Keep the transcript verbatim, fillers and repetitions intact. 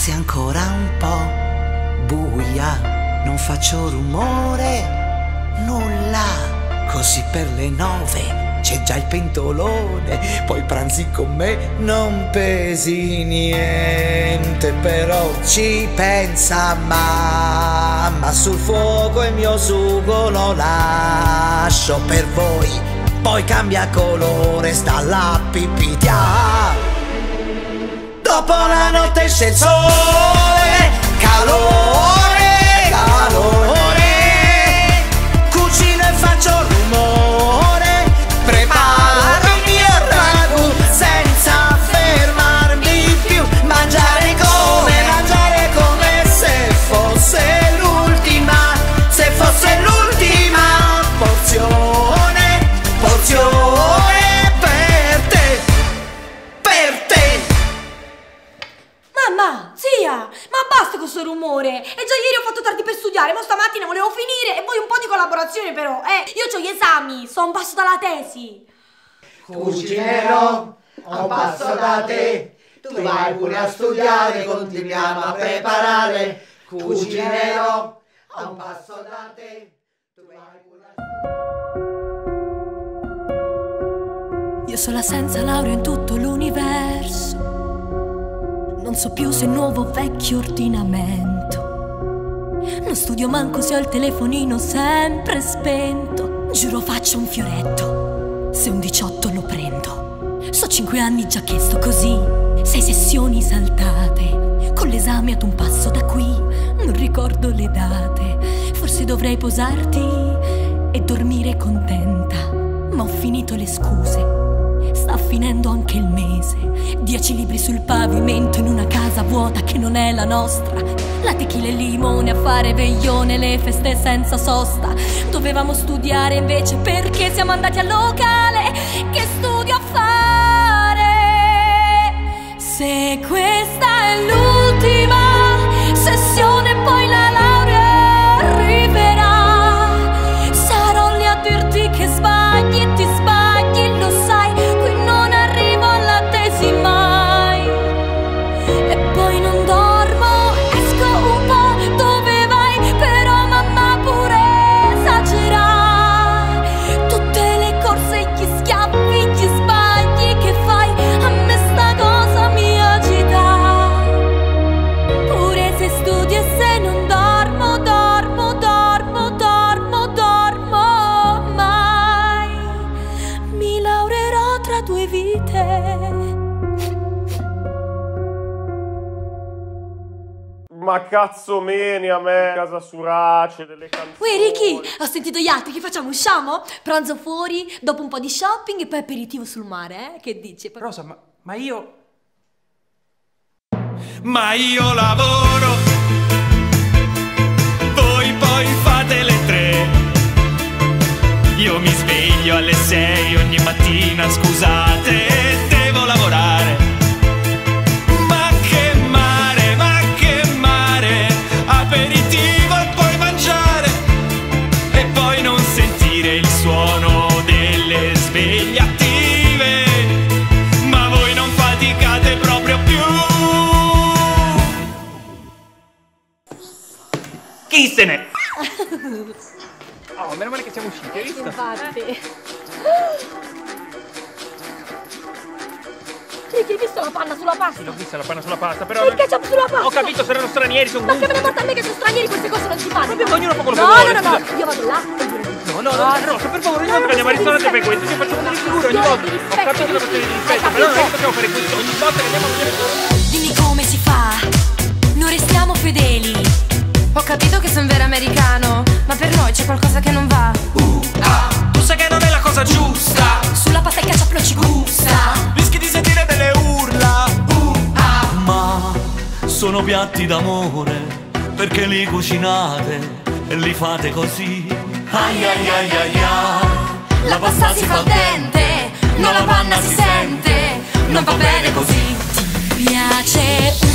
sia ancora un po' buia, non faccio rumore, nulla. Così per le nove c'è già il pentolone, poi pranzi con me, non pesi niente, però ci pensa mamma, sul fuoco il mio sugo lo lascio per voi, poi cambia colore, sta la pipitià. Dopo la notte esce il sole, calore, calore, cucino e faccio rumore, preparo il mio ragù senza fermarmi più, mangiare come, mangiare come se fosse l'ultima, se fosse l'ultima porzione, porzione per te, per te. Mamma, zia, ma basta con sto rumore. E già ieri ho fatto tardi per studiare, ma stamattina volevo finire. E poi un po' di collaborazione però, eh. Io ho gli esami, sto a un passo dalla tesi. Cucinero, a un passo da te, tu vai pure a studiare, continuiamo a preparare. Cucinero, a un passo da te, tu vai pure a studiare. Io sola senza laurea in tutto l'universo, non so più se è nuovo o vecchio ordinamento. Non studio manco se ho il telefonino sempre spento. Giuro faccio un fioretto, se un diciotto lo prendo. So cinque anni già che sto così, sei sessioni saltate, con l'esame ad un passo da qui, non ricordo le date. Forse dovrei posarti e dormire contenta, ma ho finito le scuse. Sta finendo anche il mese. Dieci libri sul pavimento in una casa vuota che non è la nostra. La tequila e il limone a fare veglione, le feste senza sosta. Dovevamo studiare invece perché siamo andati al locale. Che studio a fare? Se questa è l'ultima sessione poi la laurea arriverà. Sarò lì a dirti che sbagli e ti sbagli, lo sai. Ma cazzo meni a me, casa surace, delle canzoni. Uè Ricky, ho sentito gli altri, che facciamo? Usciamo? Pranzo fuori, dopo un po' di shopping e poi aperitivo sul mare, eh? Che dici? Rosa, ma, ma io... Ma io lavoro, voi poi fate le tre. Io mi sveglio alle sei ogni mattina, scusate, devo lavorare. Ma che mare, ma che mare, aperitivo e poi mangiare. E poi non sentire il suono delle sveglie attive. Ma voi non faticate proprio più. Chi se ne... Oh, meno male che siamo usciti, hai visto? Infatti. Ricky, hai visto la panna sulla pasta? Sì, l'ho vista la panna sulla pasta, però... E il ketchup sulla pasta! Ho capito, se erano stranieri, sono... Ma che me ne importa a me che sono stranieri, queste cose non si fanno! Proprio ognuno fa quello no, che vuole, No, no, no, scusa. io vado là e io No, no, no, Rosa, per favore, ogni volta che andiamo al ristorante fai questo, ci facciamo delle figure ogni volta. Ho capito la questione di rispetto, però non è che possiamo fare questo ogni volta che andiamo al ristorante. Dimmi come si fa, non restiamo fedeli. Ho capito che sono vero americano, ma per noi c'è qualcosa che non va. Uh, ah, tu sai che non è la cosa giusta. Sulla pasta il ketchup lo ci gusta. Rischi di sentire delle urla. Uh, ah. Ma sono piatti d'amore, perché li cucinate e li fate così. Ai ai ai ai ai. La pasta si fa al dente, non la panna si sente. Non va bene così. Ti piace